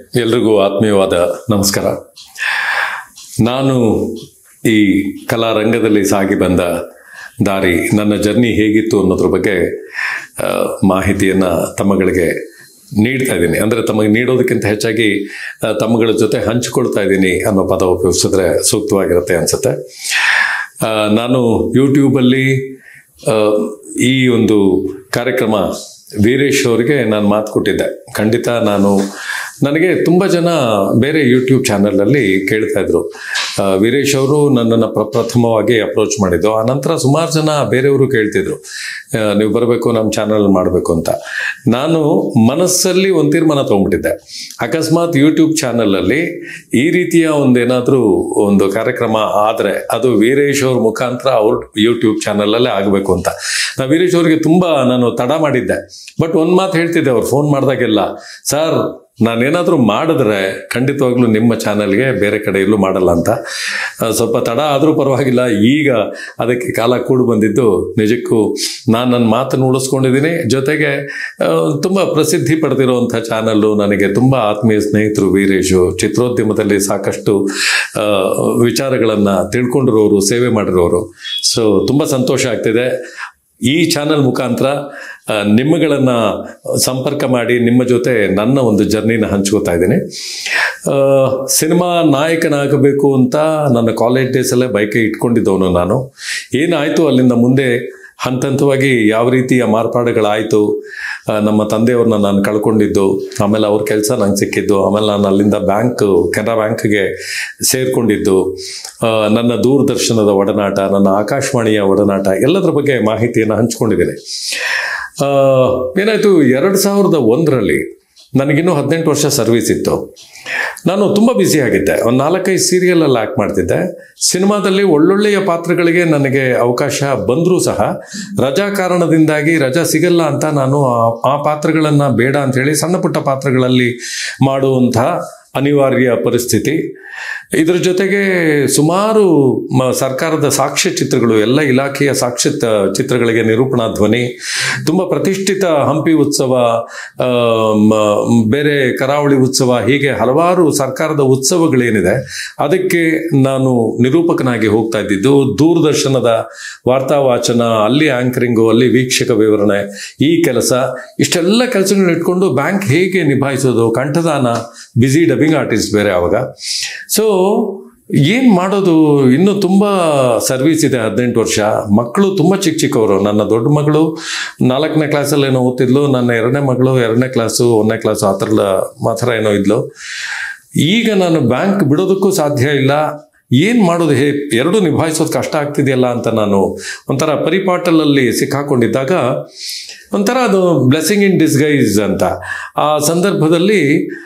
ಎಲ್ರಿಗೂ ಆತ್ಮೀಯವಾದ ನಮಸ್ಕಾರ. ನಾನು ಈ ಕಲಾರಂಗದಲ್ಲಿ ಸಾಗಿ ಬಂದ ದಾರಿ, ನನ್ನ ಜರ್ನಿ ಹೇಗಿತ್ತು ಅನ್ನೋದ್ರ ಬಗ್ಗೆ ಮಾಹಿತಿಯನ್ನು ತಮ್ಮಗಳಿಗೆ ನೀಡ್ತಾ ಇದ್ದೀನಿ. ಅಂದರೆ ತಮಗೆ ನೀಡೋದಕ್ಕಿಂತ ಹೆಚ್ಚಾಗಿ ತಮ್ಮಗಳ ಜೊತೆ ಹಂಚಿಕೊಳ್ತಾ ಇದ್ದೀನಿ ಅನ್ನೋ ಪದ ಉಪಯೋಗಿಸಿದ್ರೆ ಸೂಕ್ತವಾಗಿರುತ್ತೆ ಅನಿಸುತ್ತೆ. ನಾನು ಯೂಟ್ಯೂಬಲ್ಲಿ ಈ ಒಂದು ಕಾರ್ಯಕ್ರಮ ವೀರೇಶ್ ಅವರಿಗೆ ನಾನು ಮಾತು ಕೊಟ್ಟಿದ್ದೆ. ಖಂಡಿತ ನನಗೆ ತುಂಬ ಜನ ಬೇರೆ ಯೂಟ್ಯೂಬ್ ಚಾನಲಲ್ಲಿ ಕೇಳ್ತಾ ಇದ್ರು. ವೀರೇಶ್ ಅವರು ನನ್ನನ್ನು ಪ್ರಥಮವಾಗಿ ಅಪ್ರೋಚ್ ಮಾಡಿದ್ದು. ಆನಂತರ ಸುಮಾರು ಜನ ಬೇರೆಯವರು ಕೇಳ್ತಿದ್ರು, ನೀವು ಬರಬೇಕು, ನಮ್ಮ ಚಾನಲ್ ಮಾಡಬೇಕು ಅಂತ. ನಾನು ಮನಸ್ಸಲ್ಲಿ ಒಂದು ತೀರ್ಮಾನ ತೊಗೊಂಡ್ಬಿಟ್ಟಿದ್ದೆ, ಅಕಸ್ಮಾತ್ ಯೂಟ್ಯೂಬ್ ಚಾನಲಲ್ಲಿ ಈ ರೀತಿಯ ಒಂದೇನಾದರೂ ಒಂದು ಕಾರ್ಯಕ್ರಮ ಆದರೆ ಅದು ವೀರೇಶ್ ಅವ್ರ ಮುಖಾಂತರ ಅವ್ರ ಯೂಟ್ಯೂಬ್ ಚಾನಲಲ್ಲೇ ಆಗಬೇಕು ಅಂತ. ನಾನು ವೀರೇಶ್ ಅವ್ರಿಗೆ ತುಂಬ ತಡ ಮಾಡಿದ್ದೆ. ಬಟ್ ಒಂದು ಮಾತು ಹೇಳ್ತಿದ್ದೆ ಅವ್ರು ಫೋನ್ ಮಾಡಿದಾಗೆಲ್ಲ, ಸರ್ ನಾನೇನಾದರೂ ಮಾಡಿದ್ರೆ ಖಂಡಿತವಾಗ್ಲೂ ನಿಮ್ಮ ಚಾನಲ್ಗೆ, ಬೇರೆ ಕಡೆ ಎಲ್ಲೂ ಮಾಡಲ್ಲ ಅಂತ. ಸ್ವಲ್ಪ ತಡ ಆದರೂ ಪರವಾಗಿಲ್ಲ, ಈಗ ಅದಕ್ಕೆ ಕಾಲ ಕೂಡು ಬಂದಿದ್ದು ನಿಜಕ್ಕೂ ನಾನು ನನ್ನ ಮಾತನ್ನು ಉಳಿಸ್ಕೊಂಡಿದ್ದೀನಿ. ಜೊತೆಗೆ ತುಂಬ ಪ್ರಸಿದ್ಧಿ ಪಡೆದಿರುವಂಥ ಚಾನಲ್ಲು, ನನಗೆ ತುಂಬ ಆತ್ಮೀಯ ಸ್ನೇಹಿತರು ವೀರೇಶು, ಚಿತ್ರೋದ್ಯಮದಲ್ಲಿ ಸಾಕಷ್ಟು ವಿಚಾರಗಳನ್ನು ತಿಳ್ಕೊಂಡಿರೋರು, ಸೇವೆ ಮಾಡಿರೋರು. ಸೊ ತುಂಬ ಸಂತೋಷ ಆಗ್ತಿದೆ. ಈ ಚಾನಲ್ ಮುಖಾಂತರ ನಿಮ್ಮಗಳನ್ನು ಸಂಪರ್ಕ ಮಾಡಿ ನಿಮ್ಮ ಜೊತೆ ನನ್ನ ಒಂದು ಜರ್ನಿನ ಹಂಚ್ಕೋತಾ ಇದ್ದೀನಿ. ಸಿನಿಮಾ ನಾಯಕನಾಗಬೇಕು ಅಂತ ನನ್ನ ಕಾಲೇಜ್ ಡೇಸಲ್ಲೇ ಬೈಕೆ ಇಟ್ಕೊಂಡಿದ್ದವನು ನಾನು. ಏನಾಯಿತು ಅಲ್ಲಿಂದ ಮುಂದೆ ಹಂತ ಹಂತವಾಗಿ ಯಾವ ರೀತಿಯ ಮಾರ್ಪಾಡುಗಳಾಯಿತು, ನಮ್ಮ ತಂದೆಯವ್ರನ್ನ ನಾನು ಕಳ್ಕೊಂಡಿದ್ದು, ಆಮೇಲೆ ಅವ್ರ ಕೆಲಸ ನಂಗೆ ಸಿಕ್ಕಿದ್ದು, ಆಮೇಲೆ ನಾನು ಅಲ್ಲಿಂದ ಕೆನರಾ ಬ್ಯಾಂಕ್ಗೆ ಸೇರಿಕೊಂಡಿದ್ದು, ನನ್ನ ದೂರದರ್ಶನದ ಒಡನಾಟ, ನನ್ನ ಆಕಾಶವಾಣಿಯ ಒಡನಾಟ, ಎಲ್ಲದರ ಬಗ್ಗೆ ಮಾಹಿತಿಯನ್ನು ಹಂಚ್ಕೊಂಡಿದ್ದೀನಿ. ಏನಾಯಿತು, 2001ರಲ್ಲಿ ನನಗಿನ್ನೂ 18 ವರ್ಷ ಸರ್ವಿಸ್ ಇತ್ತು. ನಾನು ತುಂಬ ಬ್ಯುಸಿಯಾಗಿದ್ದೆ. ಒಂದು 4-5 ಸೀರಿಯಲಲ್ಲಿ ಆ್ಯಕ್ಟ್ ಮಾಡ್ತಿದ್ದೆ. ಸಿನಿಮಾದಲ್ಲಿ ಒಳ್ಳೊಳ್ಳೆಯ ಪಾತ್ರಗಳಿಗೆ ನನಗೆ ಅವಕಾಶ ಬಂದರೂ ಸಹ ರಜಾ ಕಾರಣದಿಂದಾಗಿ ರಜಾ ಸಿಗಲ್ಲ ಅಂತ ನಾನು ಆ ಪಾತ್ರಗಳನ್ನು ಬೇಡ ಅಂಥೇಳಿ ಸಣ್ಣ ಪುಟ್ಟ ಪಾತ್ರಗಳಲ್ಲಿ ಮಾಡುವಂಥ ಅನಿವಾರ್ಯ ಪರಿಸ್ಥಿತಿ. ಇದರ ಜೊತೆಗೆ ಸುಮಾರು ಸರ್ಕಾರದ ಸಾಕ್ಷ್ಯ ಚಿತ್ರಗಳು, ಎಲ್ಲ ಇಲಾಖೆಯ ಸಾಕ್ಷ್ಯ ಚಿತ್ರಗಳಿಗೆ ನಿರೂಪಣಾ ಧ್ವನಿ, ತುಂಬ ಪ್ರತಿಷ್ಠಿತ ಹಂಪಿ ಉತ್ಸವ, ಬೇರೆ ಕರಾವಳಿ ಉತ್ಸವ, ಹೀಗೆ ಹಲವಾರು ಸರ್ಕಾರದ ಉತ್ಸವಗಳೇನಿದೆ ಅದಕ್ಕೆ ನಾನು ನಿರೂಪಕನಾಗಿ ಹೋಗ್ತಾ ಇದ್ದಿದ್ದು. ದೂರದರ್ಶನದ ವಾರ್ತಾ ವಾಚನ, ಅಲ್ಲಿ ಆ್ಯಂಕರಿಂಗು, ಅಲ್ಲಿ ವೀಕ್ಷಕ ವಿವರಣೆ, ಈ ಕೆಲಸ, ಇಷ್ಟೆಲ್ಲ ಕೆಲಸಗಳನ್ನ ಇಟ್ಕೊಂಡು ಬ್ಯಾಂಕ್ ಹೇಗೆ ನಿಭಾಯಿಸೋದು, ಕಂಠದಾನ, ಬ್ಯುಸಿ ಡಬ್ಬಿಂಗ್ ಆರ್ಟಿಸ್ಟ್ ಬೇರೆ ಆವಾಗ. ಸೊ ಏನು ಮಾಡೋದು, ಇನ್ನೂ ತುಂಬ ಸರ್ವಿಸ್ ಇದೆ. 18 ವರ್ಷ. ಮಕ್ಕಳು ತುಂಬ ಚಿಕ್ಕವರು. ನನ್ನ ದೊಡ್ಡ ಮಗಳು 4ನೇ ಕ್ಲಾಸಲ್ಲೇನೋ ಓದ್ತಿದ್ಲು, ನನ್ನ 2ನೇ ಮಗಳು 2ನೇ ಕ್ಲಾಸು 1ನೇ ಕ್ಲಾಸು ಆ ಥರ ಏನೋ ಇದ್ಲು. ಈಗ ನಾನು ಬ್ಯಾಂಕ್ ಬಿಡೋದಕ್ಕೂ ಸಾಧ್ಯ ಇಲ್ಲ. ಏನು ಮಾಡೋದು, ಎರಡೂ ನಿಭಾಯಿಸೋದು ಕಷ್ಟ ಆಗ್ತಿದೆಯಲ್ಲ ಅಂತ ನಾನು ಒಂಥರ ಪರಿಪಾಟಲಲ್ಲಿ ಸಿಕ್ಕಾಕೊಂಡಿದ್ದಾಗ ಒಂಥರ ಅದು ಬ್ಲೆಸ್ಸಿಂಗ್ ಇನ್ ಡಿಸ್ಗೈಸ್ ಅಂತ. ಆ ಸಂದರ್ಭದಲ್ಲಿ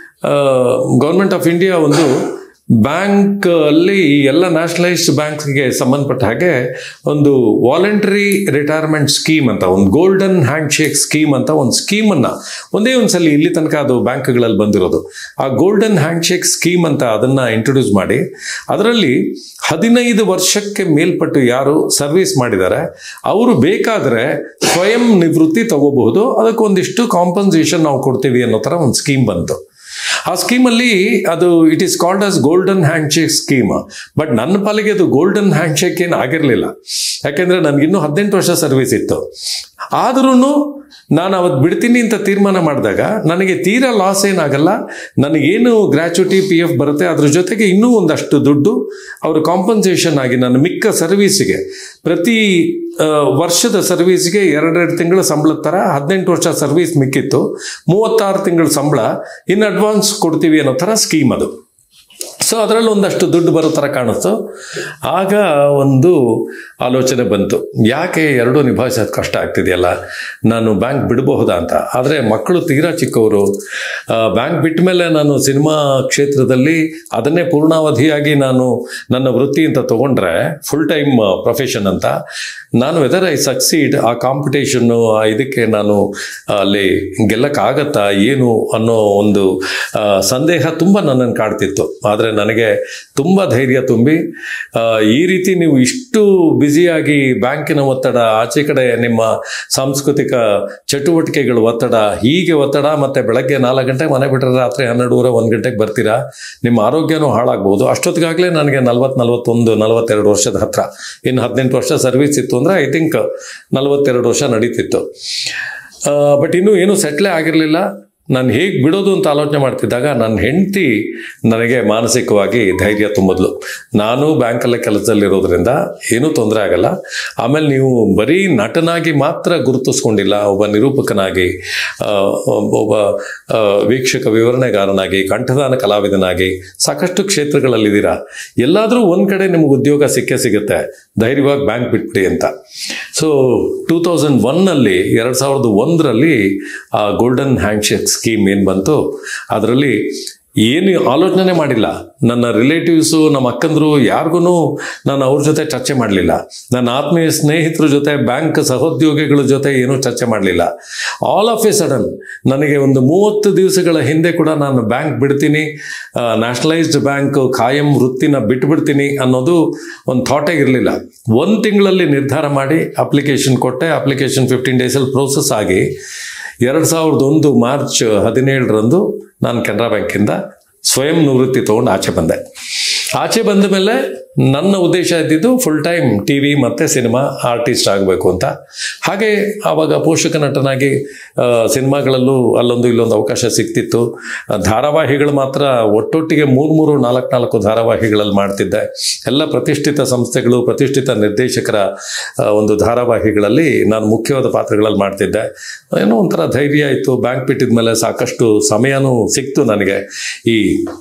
ಗೌರ್ಮೆಂಟ್ ಆಫ್ ಇಂಡಿಯಾ ಒಂದು ಬ್ಯಾಂಕ್ ಅಲ್ಲಿ, ಎಲ್ಲ ನ್ಯಾಷನಲೈಸ್ಡ್ ಬ್ಯಾಂಕ್ಗೆ ಸಂಬಂಧಪಟ್ಟ ಹಾಗೆ ಒಂದು ವಾಲಂಟರಿ ರಿಟೈರ್ಮೆಂಟ್ ಸ್ಕೀಮ್ ಅಂತ, ಒಂದು ಗೋಲ್ಡನ್ ಹ್ಯಾಂಡ್ ಶೇಕ್ ಸ್ಕೀಮ್ ಅಂತ ಒಂದು ಸ್ಕೀಮನ್ನು ಒಂದೇ ಒಂದ್ಸಲಿ ಇಲ್ಲಿ ತನಕ ಅದು ಬ್ಯಾಂಕ್ಗಳಲ್ಲಿ ಬಂದಿರೋದು. ಆ ಗೋಲ್ಡನ್ ಹ್ಯಾಂಡ್ ಶೇಕ್ ಸ್ಕೀಮ್ ಅಂತ ಅದನ್ನು ಇಂಟ್ರೊಡ್ಯೂಸ್ ಮಾಡಿ, ಅದರಲ್ಲಿ 15 ವರ್ಷಕ್ಕೆ ಮೇಲ್ಪಟ್ಟು ಯಾರು ಸರ್ವಿಸ್ ಮಾಡಿದ್ದಾರೆ ಅವರು ಬೇಕಾದರೆ ಸ್ವಯಂ ನಿವೃತ್ತಿ ತಗೋಬಹುದು, ಅದಕ್ಕೊಂದಿಷ್ಟು ಕಾಂಪನ್ಸೇಷನ್ ನಾವು ಕೊಡ್ತೀವಿ ಅನ್ನೋ ಥರ ಒಂದು ಸ್ಕೀಮ್ ಬಂತು. ಆ ಸ್ಕೀಮಲ್ಲಿ ಅದು it is called as golden handshake scheme. But ನನ್ನ ಪಾಲಿಗೆ ಅದು ಗೋಲ್ಡನ್ ಹ್ಯಾಂಡ್ ಶೇಕ್ ಏನು ಆಗಿರಲಿಲ್ಲ, ಯಾಕೆಂದರೆ ನನಗಿನ್ನೂ 18 ವರ್ಷ ಸರ್ವಿಸ್ ಇತ್ತು. ಆದ್ರೂ ನಾನು ಅವತ್ತು ಬಿಡ್ತೀನಿ ಅಂತ ತೀರ್ಮಾನ ಮಾಡಿದಾಗ ನನಗೆ ತೀರಾ ಲಾಸ್ ಏನಾಗಲ್ಲ. ನನಗೇನು ಗ್ರ್ಯಾಚುಟಿ PF ಬರುತ್ತೆ, ಅದ್ರ ಜೊತೆಗೆ ಇನ್ನೂ ಒಂದಷ್ಟು ದುಡ್ಡು ಅವರು ಕಾಂಪನ್ಸೇಷನ್ ಆಗಿ ನನ್ನ ಮಿಕ್ಕ ಸರ್ವೀಸಿಗೆ, ಪ್ರತಿ ವರ್ಷದ ಸರ್ವೀಸ್ಗೆ 2 ತಿಂಗಳ ಸಂಬಳದ ಥರ 18 ವರ್ಷ ಸರ್ವೀಸ್ ಮಿಕ್ಕಿತ್ತು, 36 ತಿಂಗಳ ಸಂಬಳ ಇನ್ ಅಡ್ವಾನ್ಸ್ ಕೊಡ್ತೀವಿ ಅನ್ನೋ ಥರ ಸ್ಕೀಮ್ ಅದು. ಸೊ ಅದರಲ್ಲಿ ಒಂದಷ್ಟು ದುಡ್ಡು ಬರೋ ಥರ ಕಾಣಿಸ್ತು. ಆಗ ಒಂದು ಆಲೋಚನೆ ಬಂತು, ಯಾಕೆ ಎರಡೂ ನಿಭಾಯಿಸೋದು ಕಷ್ಟ ಆಗ್ತಿದೆಯಲ್ಲ, ನಾನು ಬ್ಯಾಂಕ್ ಬಿಡಬಹುದಾ ಅಂತ. ಆದರೆ ಮಕ್ಕಳು ತೀರಾ ಚಿಕ್ಕವರು. ಬ್ಯಾಂಕ್ ಬಿಟ್ಟ ಮೇಲೆ ನಾನು ಸಿನಿಮಾ ಕ್ಷೇತ್ರದಲ್ಲಿ ಅದನ್ನೇ ಪೂರ್ಣಾವಧಿಯಾಗಿ ನಾನು ನನ್ನ ವೃತ್ತಿ ಅಂತ ತೊಗೊಂಡ್ರೆ, ಫುಲ್ ಟೈಮ್ ಪ್ರೊಫೆಷನ್ ಅಂತ, ನಾನು ವೆದರ್ ಐ ಸಕ್ಸೀಡ್ ಆ ಕಾಂಪಿಟೇಷನ್ನು ಇದಕ್ಕೆ ನಾನು ಅಲ್ಲಿ ಗೆಲ್ಲಕ್ಕಾಗತ್ತಾ ಏನು ಅನ್ನೋ ಒಂದು ಸಂದೇಹ ತುಂಬ ನನ್ನನ್ನು ಕಾಡ್ತಿತ್ತು. ಆದರೆ ನನಗೆ ತುಂಬ ಧೈರ್ಯ ತುಂಬಿ ಈ ರೀತಿ ನೀವು ಇಷ್ಟು ಬ್ಯುಸಿಯಾಗಿ ಬ್ಯಾಂಕಿನ ಒತ್ತಡ, ಆಚೆ ಕಡೆ ನಿಮ್ಮ ಸಾಂಸ್ಕೃತಿಕ ಚಟುವಟಿಕೆಗಳು ಒತ್ತಡ, ಹೀಗೆ ಒತ್ತಡ, ಮತ್ತು ಬೆಳಗ್ಗೆ 4 ಗಂಟೆಗೆ ಮನೆ ಬಿಟ್ಟರೆ ರಾತ್ರಿ 12 1 ಗಂಟೆಗೆ ಬರ್ತೀರಾ, ನಿಮ್ಮ ಆರೋಗ್ಯನೂ ಹಾಳಾಗ್ಬೋದು. ಅಷ್ಟೊತ್ತಿಗಾಗಲೇ ನನಗೆ 42 ವರ್ಷದ ಹತ್ರ, ಇನ್ನು 18 ವರ್ಷ ಸರ್ವಿಸ್ ಇತ್ತು ಅಂದರೆ ಐ ಥಿಂಕ್ 42 ವರ್ಷ ನಡೀತಿತ್ತು. ಬಟ್ ಇನ್ನೂ ಏನೂ ಸೆಟ್ಲೇ ಆಗಿರಲಿಲ್ಲ. ನಾನು ಹೇಗೆ ಬಿಡೋದು ಅಂತ ಆಲೋಚನೆ ಮಾಡ್ತಿದ್ದಾಗ ನನ್ನ ಹೆಂಡತಿ ನನಗೆ ಮಾನಸಿಕವಾಗಿ ಧೈರ್ಯ ತುಂಬಿದ್ಲು. ನಾನು ಬ್ಯಾಂಕಲ್ಲೇ ಕೆಲಸದಲ್ಲಿರೋದ್ರಿಂದ ಏನೂ ತೊಂದರೆ ಆಗಲ್ಲ. ಆಮೇಲೆ ನೀವು ಬರೀ ನಟನಾಗಿ ಮಾತ್ರ ಗುರುತಿಸ್ಕೊಂಡಿಲ್ಲ, ಒಬ್ಬ ನಿರೂಪಕನಾಗಿ, ಒಬ್ಬ ವೀಕ್ಷಕ ವಿವರಣೆಗಾರನಾಗಿ, ಕಂಠದಾನ ಕಲಾವಿದನಾಗಿ ಸಾಕಷ್ಟು ಕ್ಷೇತ್ರಗಳಲ್ಲಿದ್ದೀರಾ. ಎಲ್ಲಾದರೂ ಒಂದು ಕಡೆ ನಿಮಗೆ ಉದ್ಯೋಗ ಸಿಗುತ್ತೆ, ಧೈರ್ಯವಾಗಿ ಬ್ಯಾಂಕ್ ಬಿಟ್ಬಿಡಿ ಅಂತ. ಸೊ 2001ರಲ್ಲಿ 2001ರಲ್ಲಿ ಆ ಗೋಲ್ಡನ್ ಹ್ಯಾಂಡ್ಶೇಕ್ ಸ್ಕೀಮ್ ಏನು ಬಂತು, ಅದರಲ್ಲಿ ಏನು ಆಲೋಚನೆ ಮಾಡಿಲ್ಲ. ನನ್ನ ರಿಲೇಟಿವ್ಸು, ನಮ್ಮ ಅಕ್ಕಂದರು ಯಾರಿಗೂ ನಾನು ಅವ್ರ ಜೊತೆ ಚರ್ಚೆ ಮಾಡಲಿಲ್ಲ. ನನ್ನ ಆತ್ಮೀಯ ಸ್ನೇಹಿತರ ಜೊತೆ, ಬ್ಯಾಂಕ್ ಸಹೋದ್ಯೋಗಿಗಳ ಜೊತೆ ಏನೂ ಚರ್ಚೆ ಮಾಡಲಿಲ್ಲ. ಆಲ್ ಆಫ್ ಎ ಸಡನ್ ನನಗೆ ಒಂದು 30 ದಿವಸಗಳ ಹಿಂದೆ ಕೂಡ ನಾನು ಬ್ಯಾಂಕ್ ಬಿಡ್ತೀನಿ, ನ್ಯಾಷನಲೈಸ್ಡ್ ಬ್ಯಾಂಕ್ ಖಾಯಂ ವೃತ್ತಿನ ಬಿಟ್ಬಿಡ್ತೀನಿ ಅನ್ನೋದು ಒಂದು ಥಾಟೇ ಇರಲಿಲ್ಲ. 1 ತಿಂಗಳಲ್ಲಿ ನಿರ್ಧಾರ ಮಾಡಿ ಅಪ್ಲಿಕೇಶನ್ ಕೊಟ್ಟೆ. ಅಪ್ಲಿಕೇಶನ್ 15 ಡೇಸಲ್ಲಿ ಪ್ರೋಸೆಸ್ ಆಗಿ 2001 ಮಾರ್ಚ್ 17ರಂದು ನಾನು ಕೆನರಾ ಬ್ಯಾಂಕಿಂದ ಸ್ವಯಂ ನಿವೃತ್ತಿ ತೊಗೊಂಡು ಆಚೆ ಬಂದ ಮೇಲೆ ನನ್ನ ಉದ್ದೇಶ ಇದ್ದಿದ್ದು ಫುಲ್ ಟೈಮ್ TV ಮತ್ತು ಸಿನಿಮಾ ಆರ್ಟಿಸ್ಟ್ ಆಗಬೇಕು ಅಂತ. ಹಾಗೆ ಆವಾಗ ಪೋಷಕ ನಟನಾಗಿ ಸಿನಿಮಾಗಳಲ್ಲೂ ಅಲ್ಲೊಂದು ಇಲ್ಲೊಂದು ಅವಕಾಶ ಸಿಗ್ತಿತ್ತು. ಧಾರಾವಾಹಿಗಳು ಮಾತ್ರ ಒಟ್ಟೊಟ್ಟಿಗೆ 3-4 ಧಾರಾವಾಹಿಗಳಲ್ಲಿ ಮಾಡ್ತಿದ್ದೆ. ಎಲ್ಲ ಪ್ರತಿಷ್ಠಿತ ಸಂಸ್ಥೆಗಳು, ಪ್ರತಿಷ್ಠಿತ ನಿರ್ದೇಶಕರ ಒಂದು ಧಾರಾವಾಹಿಗಳಲ್ಲಿ ನಾನು ಮುಖ್ಯವಾದ ಪಾತ್ರಗಳಲ್ಲಿ ಮಾಡ್ತಿದ್ದೆ. ಏನೋ ಒಂಥರ ಧೈರ್ಯ ಇತ್ತು. ಬ್ಯಾಂಕ್ ಬಿಟ್ಟಿದ ಮೇಲೆ ಸಾಕಷ್ಟು ಸಮಯನೂ ಸಿಕ್ತು ನನಗೆ ಈ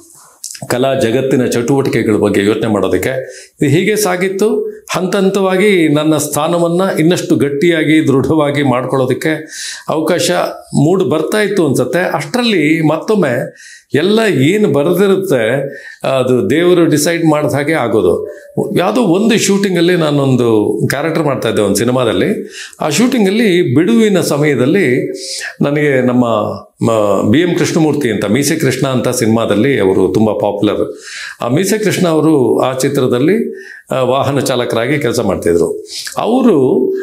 ಕಲಾ ಜಗತ್ತಿನ ಚಟುವಟಿಕೆಗಳ ಬಗ್ಗೆ ಯೋಚನೆ ಮಾಡೋದಕ್ಕೆ. ಇದು ಹೀಗೆ ಸಾಗಿತ್ತು. ಹಂತವಾಗಿ ನನ್ನ ಸ್ಥಾನವನ್ನು ಇನ್ನಷ್ಟು ಗಟ್ಟಿಯಾಗಿ ದೃಢವಾಗಿ ಮಾಡ್ಕೊಳ್ಳೋದಕ್ಕೆ ಅವಕಾಶ ಬರ್ತಾ ಇತ್ತು ಅನ್ಸುತ್ತೆ. ಅಷ್ಟರಲ್ಲಿ ಮತ್ತೊಮ್ಮೆ ಎಲ್ಲ ಏನು ಬರೆದಿರುತ್ತೆ ಅದು ದೇವರು ಡಿಸೈಡ್ ಮಾಡಿದ ಹಾಗೆ ಆಗೋದು. ಯಾವುದೋ ಒಂದು ಶೂಟಿಂಗಲ್ಲಿ ನಾನೊಂದು ಕ್ಯಾರೆಕ್ಟರ್ ಮಾಡ್ತಾಯಿದ್ದೆ ಒಂದು ಸಿನಿಮಾದಲ್ಲಿ. ಆ ಶೂಟಿಂಗಲ್ಲಿ ಬಿಡುವಿನ ಸಮಯದಲ್ಲಿ ನನಗೆ ನಮ್ಮ BM ಕೃಷ್ಣಮೂರ್ತಿ ಅಂತ, ಮೀಸೆ ಕೃಷ್ಣ ಅಂತ ಸಿನಿಮಾದಲ್ಲಿ ಅವರು ತುಂಬ ಪಾಪ್ಯುಲರ್. ಆ ಮೀಸೆ ಕೃಷ್ಣ ಅವರು ಆ ಚಿತ್ರದಲ್ಲಿ ವಾಹನ ಚಾಲಕರಾಗಿ ಕೆಲಸ ಮಾಡ್ತಿದ್ರು. ಅವರು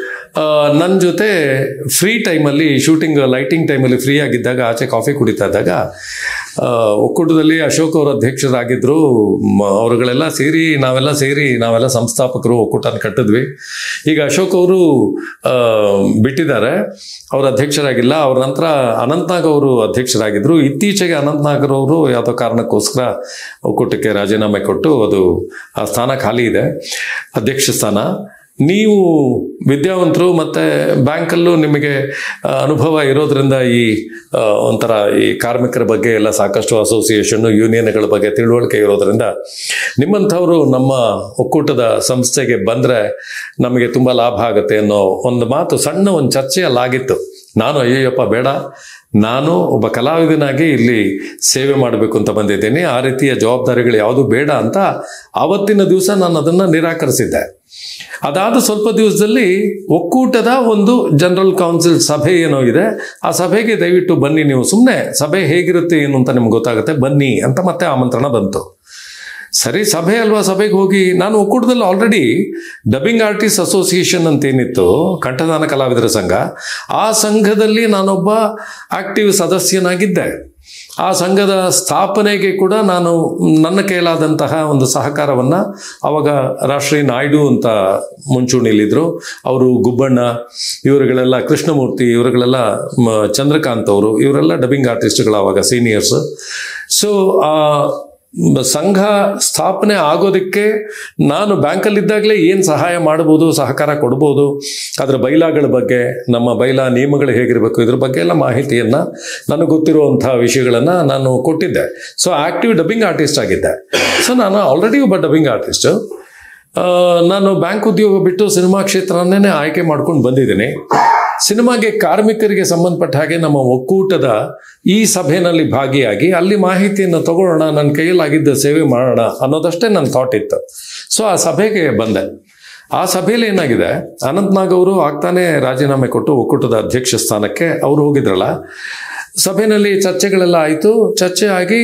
ನನ್ನ ಜೊತೆ ಫ್ರೀ ಟೈಮಲ್ಲಿ, ಶೂಟಿಂಗ್ ಲೈಟಿಂಗ್ ಟೈಮಲ್ಲಿ ಫ್ರೀ ಆಗಿದ್ದಾಗ, ಆಚೆ ಕಾಫಿ ಕುಡಿತಾ ಇದ್ದಾಗ, ಒಕ್ಕೂಟದಲ್ಲಿ ಅಶೋಕ್ ಅವರು ಅಧ್ಯಕ್ಷರಾಗಿದ್ದರು. ಅವರುಗಳೆಲ್ಲ ಸೇರಿ ನಾವೆಲ್ಲ ಸಂಸ್ಥಾಪಕರು ಒಕ್ಕೂಟನ ಕಟ್ಟಿದ್ವಿ. ಈಗ ಅಶೋಕ್ ಅವರು ಬಿಟ್ಟಿದ್ದಾರೆ, ಅವರು ಅಧ್ಯಕ್ಷರಾಗಿಲ್ಲ. ಅವ್ರ ನಂತರ ಅನಂತನಾಗ್ ಅವರು ಅಧ್ಯಕ್ಷರಾಗಿದ್ದರು. ಇತ್ತೀಚೆಗೆ ಅನಂತನಾಗ್ರವರು ಯಾವುದೋ ಕಾರಣಕ್ಕೋಸ್ಕರ ಒಕ್ಕೂಟಕ್ಕೆ ರಾಜೀನಾಮೆ ಕೊಟ್ಟು ಅದು ಆ ಸ್ಥಾನ ಖಾಲಿ ಇದೆ, ಅಧ್ಯಕ್ಷ ಸ್ಥಾನ. ನೀವು ವಿದ್ಯಾವಂತರು ಮತ್ತು ಬ್ಯಾಂಕಲ್ಲೂ ನಿಮಗೆ ಅನುಭವ ಇರೋದ್ರಿಂದ ಈ ಒಂಥರ ಈ ಕಾರ್ಮಿಕರ ಬಗ್ಗೆ ಎಲ್ಲ ಸಾಕಷ್ಟು ಅಸೋಸಿಯೇಷನ್ನು, ಯೂನಿಯನ್ಗಳ ಬಗ್ಗೆ ತಿಳುವಳಿಕೆ ಇರೋದ್ರಿಂದ ನಿಮ್ಮಂಥವರು ನಮ್ಮ ಒಕ್ಕೂಟದ ಸಂಸ್ಥೆಗೆ ಬಂದರೆ ನಮಗೆ ತುಂಬ ಲಾಭ ಆಗುತ್ತೆ ಅನ್ನೋ ಒಂದು ಮಾತು, ಸಣ್ಣ ಒಂದು ಚರ್ಚೆಯಲ್ಲಾಗಿತ್ತು. ನಾನು ಅಯ್ಯಪ್ಪ ಬೇಡ, ನಾನು ಒಬ್ಬ ಕಲಾವಿದನಾಗಿ ಇಲ್ಲಿ ಸೇವೆ ಮಾಡಬೇಕು ಅಂತ ಬಂದಿದ್ದೇನೆ, ಆ ರೀತಿಯ ಜವಾಬ್ದಾರಿಗಳು ಯಾವುದು ಬೇಡ ಅಂತ ಆವತ್ತಿನ ದಿವಸ ನಾನು ಅದನ್ನು ನಿರಾಕರಿಸಿದ್ದೆ. ಅದಾದ ಸ್ವಲ್ಪ ದಿವಸದಲ್ಲಿ ಒಕ್ಕೂಟದ ಒಂದು ಜನರಲ್ ಕೌನ್ಸಿಲ್ ಸಭೆ ಏನೋ ಇದೆ, ಆ ಸಭೆಗೆ ದಯವಿಟ್ಟು ಬನ್ನಿ, ನೀವು ಸುಮ್ಮನೆ ಸಭೆ ಹೇಗಿರುತ್ತೆ ಏನು ಅಂತ ನಿಮ್ಗೆ ಗೊತ್ತಾಗುತ್ತೆ, ಬನ್ನಿ ಅಂತ ಮತ್ತೆ ಆಮಂತ್ರಣ ಬಂತು. ಸರಿ, ಸಭೆ ಅಲ್ವಾ, ಸಭೆಗೆ ಹೋಗಿ. ನಾನು ಒಕ್ಕೂಟದಲ್ಲಿ ಆಲ್ರೆಡಿ ಡಬ್ಬಿಂಗ್ ಆರ್ಟಿಸ್ಟ್ ಅಸೋಸಿಯೇಷನ್ ಅಂತೇನಿತ್ತು, ಕಂಠದಾನ ಕಲಾವಿದರ ಸಂಘ, ಆ ಸಂಘದಲ್ಲಿ ನಾನೊಬ್ಬ ಆಕ್ಟಿವ್ ಸದಸ್ಯನಾಗಿದ್ದೆ. ಆ ಸಂಘದ ಸ್ಥಾಪನೆಗೆ ಕೂಡ ನಾನು ನನ್ನ ಕೈಲಾದಂತಹ ಒಂದು ಸಹಕಾರವನ್ನು, ಆವಾಗ ರಾಷ್ಟ್ರೀಯ ನಾಯ್ಡು ಅಂತ ಮುಂಚೂಣಿಲಿದ್ದರು, ಅವರು ಗುಬ್ಬಣ್ಣ, ಇವರುಗಳೆಲ್ಲ ಕೃಷ್ಣಮೂರ್ತಿ, ಇವರುಗಳೆಲ್ಲ ಚಂದ್ರಕಾಂತ್ ಅವರು, ಇವರೆಲ್ಲ ಡಬ್ಬಿಂಗ್ ಆರ್ಟಿಸ್ಟ್ಗಳು ಆವಾಗ ಸೀನಿಯರ್ಸ್. ಸೊ ಸಂಘ ಸ್ಥಾಪನೆ ಆಗೋದಕ್ಕೆ ನಾನು ಬ್ಯಾಂಕಲ್ಲಿದ್ದಾಗಲೇ ಏನು ಸಹಾಯ ಮಾಡ್ಬೋದು, ಸಹಕಾರ ಕೊಡ್ಬೋದು, ಅದರ ಬೈಲಾಗಳ ಬಗ್ಗೆ, ನಮ್ಮ ಬೈಲಾ ನಿಯಮಗಳು ಹೇಗಿರಬೇಕು, ಇದ್ರ ಬಗ್ಗೆ ಎಲ್ಲ ಮಾಹಿತಿಯನ್ನು, ನನಗೆ ಗೊತ್ತಿರುವಂಥ ವಿಷಯಗಳನ್ನು ನಾನು ಕೊಟ್ಟಿದ್ದೆ. ಸೊ ಆ್ಯಕ್ಟಿವ್ ಡಬ್ಬಿಂಗ್ ಆರ್ಟಿಸ್ಟ್ ಆಗಿದ್ದೆ. ಸೊ ನಾನು ಆಲ್ರೆಡಿ ಒಬ್ಬ ಡಬ್ಬಿಂಗ್ ಆರ್ಟಿಸ್ಟು. ನಾನು ಬ್ಯಾಂಕ್ ಉದ್ಯೋಗ ಬಿಟ್ಟು ಸಿನಿಮಾ ಕ್ಷೇತ್ರನೇ ಆಯ್ಕೆ ಮಾಡ್ಕೊಂಡು ಬಂದಿದ್ದೀನಿ. ಸಿನಿಮಾಗೆ ಕಾರ್ಮಿಕರಿಗೆ ಸಂಬಂಧಪಟ್ಟ ಹಾಗೆ ನಮ್ಮ ಒಕ್ಕೂಟದ ಈ ಸಭೆಯಲ್ಲಿ ಭಾಗಿಯಾಗಿ ಅಲ್ಲಿ ಮಾಹಿತಿಯನ್ನು ತಗೊಳ್ಳೋಣ, ನನ್ನ ಕೈಯಲ್ಲಾಗಿದ್ದ ಸೇವೆ ಮಾಡೋಣ ಅನ್ನೋದಷ್ಟೇ ನನ್ನ ಥಾಟ್ ಇತ್ತು. ಸೊ ಆ ಸಭೆಗೆ ಬಂದೆ. ಆ ಸಭೆಯಲ್ಲಿ ಏನಾಗಿದೆ, ಅನಂತನಾಗ್ ಅವರು ಆಗ್ತಾನೆ ರಾಜೀನಾಮೆ ಕೊಟ್ಟು ಒಕ್ಕೂಟದ ಅಧ್ಯಕ್ಷ ಸ್ಥಾನಕ್ಕೆ ಅವರು ಹೋಗಿದ್ರಲ್ಲ, ಸಭೆಯಲ್ಲಿ ಚರ್ಚೆಗಳೆಲ್ಲ ಆಯಿತು. ಚರ್ಚೆ ಆಗಿ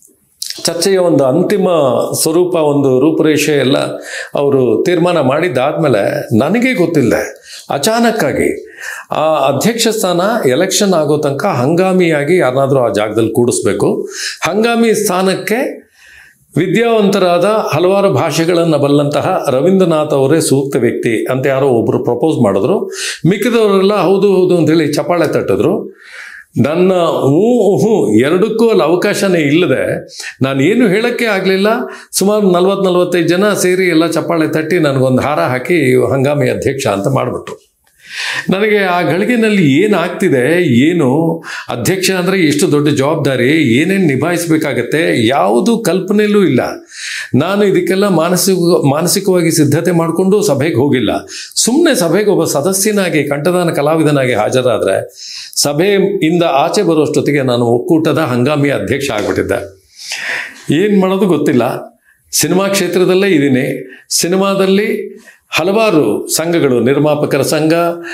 ಚರ್ಚೆಯ ಒಂದು ಅಂತಿಮ ಸ್ವರೂಪ, ಒಂದು ರೂಪುರೇಷೆ ಎಲ್ಲ ಅವರು ತೀರ್ಮಾನ ಮಾಡಿದ್ದಾದ್ಮೇಲೆ ನನಗೆ ಗೊತ್ತಿಲ್ಲ, ಅಚಾನಕ್ಕಾಗಿ ಆ ಅಧ್ಯಕ್ಷ ಸ್ಥಾನ ಎಲೆಕ್ಷನ್ ಆಗೋ ತನಕ ಹಂಗಾಮಿಯಾಗಿ ಯಾರನ್ನಾದರೂ ಆ ಜಾಗದಲ್ಲಿ ಕೂಡಿಸ್ಬೇಕು. ಹಂಗಾಮಿ ಸ್ಥಾನಕ್ಕೆ ವಿದ್ಯಾವಂತರಾದ ಹಲವಾರು ಭಾಷೆಗಳನ್ನು ಬಲ್ಲಂತಹ ರವೀಂದ್ರನಾಥ್ ಅವರೇ ಸೂಕ್ತ ವ್ಯಕ್ತಿ ಅಂತ ಯಾರೋ ಒಬ್ಬರು ಪ್ರಪೋಸ್ ಮಾಡಿದ್ರು. ಮಿಕ್ಕಿದವರೆಲ್ಲ ಹೌದು ಹೌದು ಅಂತೇಳಿ ಚಪ್ಪಾಳೆ ತಟ್ಟಿದ್ರು. ನನ್ನ ಹ್ಞೂ ಎರಡಕ್ಕೂ ಅಲ್ಲಿ ಅವಕಾಶನೇ ಇಲ್ಲದೆ ನಾನು ಏನು ಹೇಳೋಕ್ಕೆ ಆಗಲಿಲ್ಲ. ಸುಮಾರು 40-45 ಜನ ಸೇರಿ ಎಲ್ಲ ಚಪ್ಪಾಳೆ ತಟ್ಟಿ ನನಗೊಂದು ಹಾರ ಹಾಕಿ ಹಂಗಾಮಿ ಅಧ್ಯಕ್ಷ ಅಂತ ಮಾಡಿಬಿಟ್ರು. ನನಗೆ ಆ ಗಳಿಗೆನಲ್ಲಿ ಏನಾಗ್ತಿದೆ, ಏನು ಅಧ್ಯಕ್ಷ ಅಂದರೆ ಎಷ್ಟು ದೊಡ್ಡ ಜವಾಬ್ದಾರಿ, ಏನೇನು ನಿಭಾಯಿಸಬೇಕಾಗತ್ತೆ, ಯಾವುದು ಕಲ್ಪನೆಯಲ್ಲೂ ಇಲ್ಲ. ನಾನು ಇದಕ್ಕೆಲ್ಲ ಮಾನಸಿಕವಾಗಿ ಸಿದ್ಧತೆ ಮಾಡಿಕೊಂಡು ಸಭೆಗೆ ಹೋಗಿಲ್ಲ. ಸುಮ್ಮನೆ ಸಭೆಗೆ ಒಬ್ಬ ಸದಸ್ಯನಾಗಿ, ಕಂಠದಾನ ಕಲಾವಿದನಾಗಿ ಹಾಜರಾದರೆ ಸಭೆಯಿಂದ ಆಚೆ ಬರೋಷ್ಟೊತ್ತಿಗೆ ನಾನು ಒಕ್ಕೂಟದ ಹಂಗಾಮಿ ಅಧ್ಯಕ್ಷ ಆಗಿಬಿಟ್ಟಿದ್ದೆ. ಏನು ಮಾಡೋದು ಗೊತ್ತಿಲ್ಲ. ಸಿನಿಮಾ ಕ್ಷೇತ್ರದಲ್ಲೇ ಇದ್ದೀನಿ. ಸಿನಿಮಾದಲ್ಲಿ ಹಲವಾರು ಸಂಘಗಳು, ನಿರ್ಮಾಪಕರ ಸಂಘ,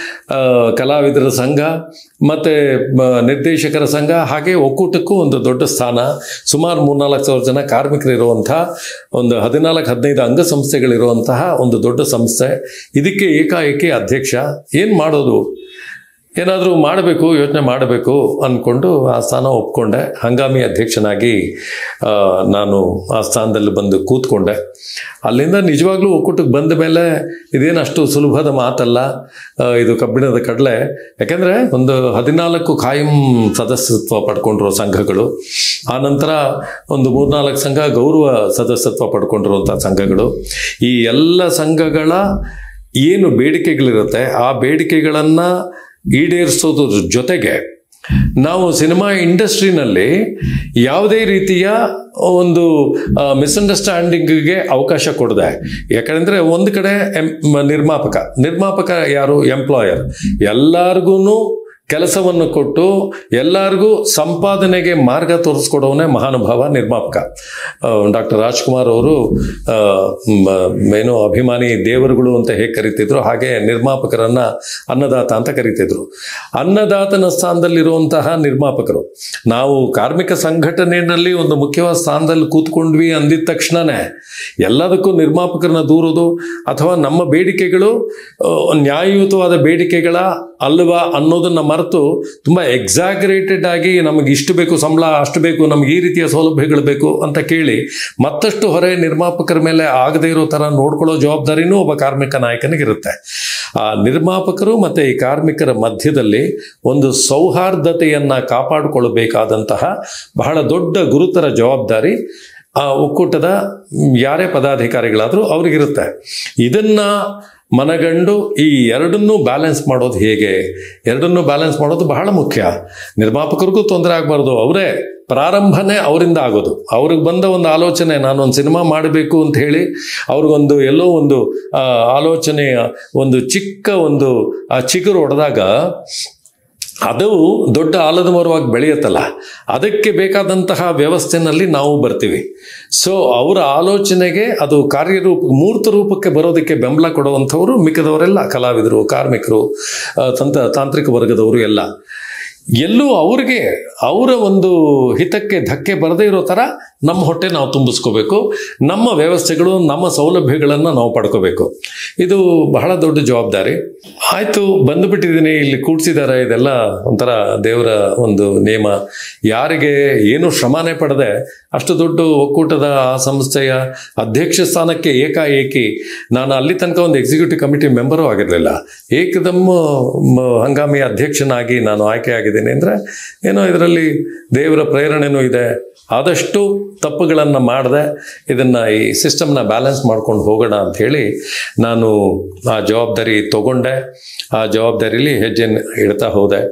ಕಲಾವಿದರ ಸಂಘ ಮತ್ತು ನಿರ್ದೇಶಕರ ಸಂಘ, ಹಾಗೆ ಒಕ್ಕೂಟಕ್ಕೂ ಒಂದು ದೊಡ್ಡ ಸ್ಥಾನ. ಸುಮಾರು 3-4 ಸಾವಿರ ಜನ ಕಾರ್ಮಿಕರಿರುವಂಥ ಒಂದು 14-15 ಅಂಗಸಂಸ್ಥೆಗಳಿರುವಂತಹ ಒಂದು ದೊಡ್ಡ ಸಂಸ್ಥೆ. ಇದಕ್ಕೆ ಏಕಾಏಕಿ ಅಧ್ಯಕ್ಷ. ಏನು ಮಾಡೋದು, ಏನಾದರೂ ಮಾಡಬೇಕು, ಯೋಚನೆ ಮಾಡಬೇಕು ಅಂದ್ಕೊಂಡು ಆ ಸ್ಥಾನ ಒಪ್ಕೊಂಡೆ. ಹಂಗಾಮಿ ಅಧ್ಯಕ್ಷನಾಗಿ ನಾನು ಆ ಸ್ಥಾನದಲ್ಲಿ ಬಂದು ಕೂತ್ಕೊಂಡೆ. ಅಲ್ಲಿಂದ ನಿಜವಾಗ್ಲೂ ಒಕ್ಕೂಟಕ್ಕೆ ಬಂದ ಮೇಲೆ ಇದೇನು ಅಷ್ಟು ಸುಲಭದ ಮಾತಲ್ಲ, ಇದು ಕಬ್ಬಿಣದ ಕಡಲೆ. ಯಾಕೆಂದರೆ ಒಂದು 14 ಕಾಯಂ ಸದಸ್ಯತ್ವ ಪಡ್ಕೊಂಡಿರೋ ಸಂಘಗಳು, ಆನಂತರ ಒಂದು 3-4 ಸಂಘ ಗೌರವ ಸದಸ್ಯತ್ವ ಪಡ್ಕೊಂಡಿರುವಂಥ ಸಂಘಗಳು. ಈ ಎಲ್ಲ ಸಂಘಗಳ ಏನು ಬೇಡಿಕೆಗಳಿರುತ್ತೆ ಆ ಬೇಡಿಕೆಗಳನ್ನು ಈಡೇರಿಸೋದ್ರ ಜೊತೆಗೆ ನಾವು ಸಿನಿಮಾ ಇಂಡಸ್ಟ್ರಿನಲ್ಲಿ ಯಾವುದೇ ರೀತಿಯ ಒಂದು ಮಿಸ್ಅಂಡರ್ಸ್ಟ್ಯಾಂಡಿಂಗ್ಗೆ ಅವಕಾಶ ಕೊಡದೆ, ಯಾಕಂದರೆ ಒಂದು ಕಡೆ ನಿರ್ಮಾಪಕ ಯಾರು, ಎಂಪ್ಲಾಯರ್, ಎಲ್ಲರಿಗೂ ಕೆಲಸವನ್ನು ಕೊಟ್ಟು ಎಲ್ಲರಿಗೂ ಸಂಪಾದನೆಗೆ ಮಾರ್ಗ ತೋರಿಸ್ಕೊಡೋನೇ ಮಹಾನುಭಾವ ನಿರ್ಮಾಪಕ. ಡಾಕ್ಟರ್ ರಾಜ್ಕುಮಾರ್ ಅವರು ಏನೋ ಅಭಿಮಾನಿ ದೇವರುಗಳು ಅಂತ ಹೇಗೆ ಕರಿತಿದ್ರು, ಹಾಗೆ ನಿರ್ಮಾಪಕರನ್ನು ಅನ್ನದಾತ ಅಂತ ಕರಿತಿದ್ರು. ಅನ್ನದಾತನ ಸ್ಥಾನದಲ್ಲಿರುವಂತಹ ನಿರ್ಮಾಪಕರು. ನಾವು ಕಾರ್ಮಿಕ ಸಂಘಟನೆಯಲ್ಲಿ ಒಂದು ಮುಖ್ಯವಾದ ಸ್ಥಾನದಲ್ಲಿ ಕೂತ್ಕೊಂಡ್ವಿ ಅಂದಿದ ತಕ್ಷಣವೇ ಎಲ್ಲದಕ್ಕೂ ನಿರ್ಮಾಪಕರನ್ನ ದೂರೋದು, ಅಥವಾ ನಮ್ಮ ಬೇಡಿಕೆಗಳು ನ್ಯಾಯಯುತವಾದ ಬೇಡಿಕೆಗಳ ಅಲ್ವಾ ಅನ್ನೋದನ್ನು ಮರೆತು ತುಂಬ ಎಕ್ಸಾಗರೇಟೆಡ್ ಆಗಿ ನಮಗೆ ಇಷ್ಟು ಬೇಕು ಸಂಬಳ, ಅಷ್ಟು ಬೇಕು, ನಮಗೆ ಈ ರೀತಿಯ ಸೌಲಭ್ಯಗಳು ಬೇಕು ಅಂತ ಕೇಳಿ ಮತ್ತಷ್ಟು ಹೊರೆ ನಿರ್ಮಾಪಕರ ಮೇಲೆ ಆಗದೇ ಇರೋ ಥರ ನೋಡ್ಕೊಳ್ಳೋ ಜವಾಬ್ದಾರಿನೂ ಒಬ್ಬ ಕಾರ್ಮಿಕ ನಾಯಕನಿಗಿರುತ್ತೆ. ಆ ನಿರ್ಮಾಪಕರು ಮತ್ತು ಈ ಕಾರ್ಮಿಕರ ಮಧ್ಯದಲ್ಲಿ ಒಂದು ಸೌಹಾರ್ದತೆಯನ್ನು ಕಾಪಾಡಿಕೊಳ್ಳಬೇಕಾದಂತಹ ಬಹಳ ದೊಡ್ಡ ಗುರುತರ ಜವಾಬ್ದಾರಿ ಆ ಒಕ್ಕೂಟದ ಯಾರೇ ಪದಾಧಿಕಾರಿಗಳಾದರೂ ಅವ್ರಿಗಿರುತ್ತೆ. ಇದನ್ನು ಮನಗಂಡು ಈ ಎರಡನ್ನೂ ಬ್ಯಾಲೆನ್ಸ್ ಮಾಡೋದು ಹೇಗೆ, ಎರಡನ್ನೂ ಬ್ಯಾಲೆನ್ಸ್ ಮಾಡೋದು ಬಹಳ ಮುಖ್ಯ. ನಿರ್ಮಾಪಕರಿಗೂ ತೊಂದರೆ ಆಗಬಾರ್ದು, ಅವರೇ ಪ್ರಾರಂಭನೇ ಅವರಿಂದ ಆಗೋದು. ಅವ್ರಿಗೆ ಬಂದ ಒಂದು ಆಲೋಚನೆ, ನಾನೊಂದು ಸಿನಿಮಾ ಮಾಡಬೇಕು ಅಂತ ಹೇಳಿ ಅವ್ರಿಗೊಂದು ಎಲ್ಲೋ ಒಂದು ಆಲೋಚನೆಯ ಒಂದು ಚಿಕ್ಕ ಒಂದು ಚಿಗುರು ಹೊಡೆದಾಗ ಅದು ದೊಡ್ಡ ಆಲದ ಮರವಾಗಿ ಬೆಳೆಯುತ್ತಲ್ಲ, ಅದಕ್ಕೆ ಬೇಕಾದಂತಹ ವ್ಯವಸ್ಥೆನಲ್ಲಿ ನಾವು ಬರ್ತೀವಿ. ಸೊ ಅವರ ಆಲೋಚನೆಗೆ ಅದು ಮೂರ್ತ ರೂಪಕ್ಕೆ ಬರೋದಕ್ಕೆ ಬೆಂಬಲ ಕೊಡುವಂಥವರು ಮಿಕ್ಕದವರೆಲ್ಲ ಕಲಾವಿದರು, ಕಾರ್ಮಿಕರು, ತಾಂತ್ರಿಕ ವರ್ಗದವರು ಎಲ್ಲ. ಎಲ್ಲೂ ಅವ್ರಿಗೆ ಅವರ ಒಂದು ಹಿತಕ್ಕೆ ಧಕ್ಕೆ ಬರದೇ ಇರೋ ಥರ ನಮ್ಮ ಹೊಟ್ಟೆ ನಾವು ತುಂಬಿಸ್ಕೋಬೇಕು, ನಮ್ಮ ವ್ಯವಸ್ಥೆಗಳು, ನಮ್ಮ ಸೌಲಭ್ಯಗಳನ್ನು ನಾವು ಪಡ್ಕೋಬೇಕು. ಇದು ಬಹಳ ದೊಡ್ಡ ಜವಾಬ್ದಾರಿ. ಆಯಿತು, ಬಂದುಬಿಟ್ಟಿದ್ದೀನಿ, ಇಲ್ಲಿ ಕೂಡಿಸಿದ್ದಾರೆ, ಇದೆಲ್ಲ ಒಂಥರ ದೇವರ ಒಂದು ನೇಮ. ಯಾರಿಗೆ ಏನು ಶ್ರಮನೇ ಪಡದೆ ಅಷ್ಟು ದೊಡ್ಡ ಒಕ್ಕೂಟದ ಆ ಸಂಸ್ಥೆಯ ಅಧ್ಯಕ್ಷ ಸ್ಥಾನಕ್ಕೆ ಏಕಾಏಕಿ ನಾನು ಅಲ್ಲಿ ತನಕ ಒಂದು ಎಕ್ಸಿಕ್ಯೂಟಿವ್ ಕಮಿಟಿ ಮೆಂಬರೂ ಆಗಿರಲಿಲ್ಲ, ಏಕದಮ್ ಹಂಗಾಮಿ ಅಧ್ಯಕ್ಷನಾಗಿ ನಾನು ಆಯ್ಕೆ ಆಗಿದ್ದೀನಿ ಅಂದರೆ ಏನೋ ಇದರಲ್ಲಿ ದೇವರ ಪ್ರೇರಣೆನೂ ಇದೆ. ಆದಷ್ಟು ತಪ್ಪುಗಳನ್ನು ಮಾಡದೆ ಇದನ್ನು ಈ ಸಿಸ್ಟಮ್ನ ಬ್ಯಾಲೆನ್ಸ್ ಮಾಡ್ಕೊಂಡು ಹೋಗೋಣ ಅಂಥೇಳಿ ನಾನು ಆ ಜವಾಬ್ದಾರಿ ತಗೊಂಡೆ. ಆ ಜವಾಬ್ದಾರಿಲಿ ಹೆಜ್ಜೆ ಇಡ್ತಾ ಹೋದೆ.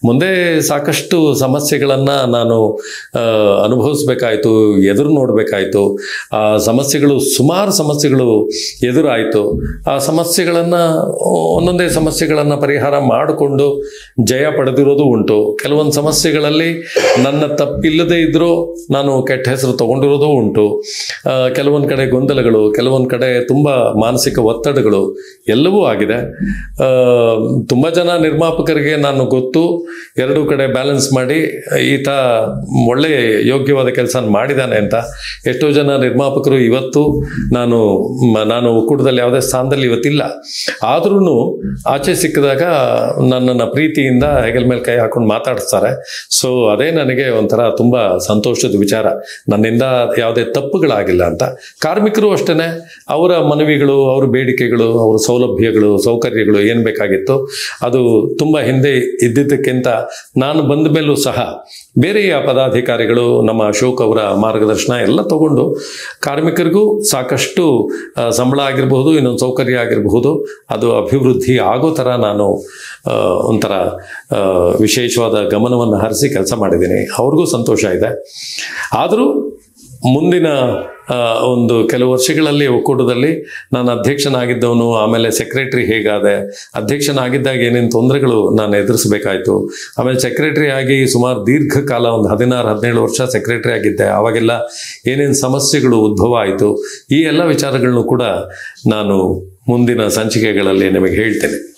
ಮುಂದೆ ಸಾಕಷ್ಟು ಸಮಸ್ಯೆಗಳನ್ನು ನಾನು ಅನುಭವಿಸ್ಬೇಕಾಯ್ತು, ಎದುರು ನೋಡಬೇಕಾಯ್ತು. ಆ ಸಮಸ್ಯೆಗಳು, ಸುಮಾರು ಸಮಸ್ಯೆಗಳು ಎದುರಾಯಿತು. ಆ ಸಮಸ್ಯೆಗಳನ್ನು, ಒಂದೊಂದೇ ಸಮಸ್ಯೆಗಳನ್ನು ಪರಿಹಾರ ಮಾಡಿಕೊಂಡು ಜಯ ಪಡೆದಿರೋದು ಉಂಟು. ಕೆಲವೊಂದು ಸಮಸ್ಯೆಗಳಲ್ಲಿ ನನ್ನ ತಪ್ಪಿಲ್ಲದೆ ಇದ್ದರೂ ನಾನು ಕೆಟ್ಟ ಹೆಸರು ತಗೊಂಡಿರೋದು ಉಂಟು. ಕೆಲವೊಂದು ಕಡೆ ಗೊಂದಲಗಳು, ಕೆಲವೊಂದು ಕಡೆ ತುಂಬ ಮಾನಸಿಕ ಒತ್ತಡಗಳು ಎಲ್ಲವೂ ಆಗಿದೆ. ತುಂಬ ಜನ ನಿರ್ಮಾಪಕರಿಗೆ ನಾನು ಗೊತ್ತು, ಎರಡೂ ಕಡೆ ಬ್ಯಾಲೆನ್ಸ್ ಮಾಡಿ ಈತ ಒಳ್ಳೆ ಯೋಗ್ಯವಾದ ಕೆಲಸ ಮಾಡಿದ್ದಾನೆ ಅಂತ. ಎಷ್ಟೋ ಜನ ನಿರ್ಮಾಪಕರು ಇವತ್ತು ನಾನು ಒಕ್ಕೂಟದಲ್ಲಿ ಯಾವುದೇ ಸ್ಥಾನದಲ್ಲಿ ಇವತ್ತಿಲ್ಲ, ಆದ್ರೂ ಆಚೆ ಸಿಕ್ಕಿದಾಗ ನನ್ನನ್ನು ಪ್ರೀತಿಯಿಂದ ಹೆಗಲ ಮೇಲೆ ಕೈ ಹಾಕೊಂಡು ಮಾತಾಡಿಸ್ತಾರೆ. ಸೊ ಅದೇ ನನಗೆ ಒಂಥರ ತುಂಬ ಸಂತೋಷದ ವಿಚಾರ, ನನ್ನಿಂದ ಯಾವುದೇ ತಪ್ಪುಗಳಾಗಿಲ್ಲ ಅಂತ. ಕಾರ್ಮಿಕರು ಅಷ್ಟೇ, ಅವರ ಮನವಿಗಳು, ಅವರ ಬೇಡಿಕೆಗಳು, ಅವರ ಸೌಲಭ್ಯಗಳು, ಸೌಕರ್ಯಗಳು ಏನು ಬೇಕಾಗಿತ್ತು ಅದು ತುಂಬ ಹಿಂದೆ ಇದ್ದಿದ್ದಕ್ಕಿಂತ ನಾನು ಬಂದ ಮೇಲೂ ಸಹ ಬೇರೆಯ ಪದಾಧಿಕಾರಿಗಳು, ನಮ್ಮ ಅಶೋಕ್ ಅವರ ಮಾರ್ಗದರ್ಶನ ಎಲ್ಲ ತಗೊಂಡು ಕಾರ್ಮಿಕರಿಗೂ ಸಾಕಷ್ಟು ಸಂಬಳ ಆಗಿರಬಹುದು, ಇನ್ನೊಂದು ಸೌಕರ್ಯ ಆಗಿರಬಹುದು, ಅದು ಅಭಿವೃದ್ಧಿ ಆಗೋ ಥರ ನಾನು ಒಂಥರ ವಿಶೇಷವಾದ ಗಮನವನ್ನು ಹರಿಸಿ ಕೆಲಸ ಮಾಡಿದ್ದೀನಿ. ಅವ್ರಿಗೂ ಸಂತೋಷ ಇದೆ. ಆದರೂ ಮುಂದಿನ ಒಂದು ಕೆಲವು ವರ್ಷಗಳಲ್ಲಿ ಒಕ್ಕೂಟದಲ್ಲಿ ನಾನು ಅಧ್ಯಕ್ಷನಾಗಿದ್ದವನು, ಆಮೇಲೆ ಸೆಕ್ರೆಟರಿ ಹೇಗಾದೆ, ಅಧ್ಯಕ್ಷನಾಗಿದ್ದಾಗ ಏನೇನು ತೊಂದರೆಗಳು ನಾನು ಎದುರಿಸಬೇಕಾಯಿತು, ಆಮೇಲೆ ಸೆಕ್ರೆಟರಿ ಆಗಿ ಸುಮಾರು ದೀರ್ಘಕಾಲ ಒಂದು 16-17 ವರ್ಷ ಸೆಕ್ರೆಟರಿ ಆಗಿದ್ದೆ, ಆವಾಗೆಲ್ಲ ಏನೇನು ಸಮಸ್ಯೆಗಳು ಉದ್ಭವ ಆಯಿತು, ಈ ಎಲ್ಲ ವಿಚಾರಗಳನ್ನು ಕೂಡ ನಾನು ಮುಂದಿನ ಸಂಚಿಕೆಗಳಲ್ಲಿ ನಿಮಗೆ ಹೇಳ್ತೇನೆ.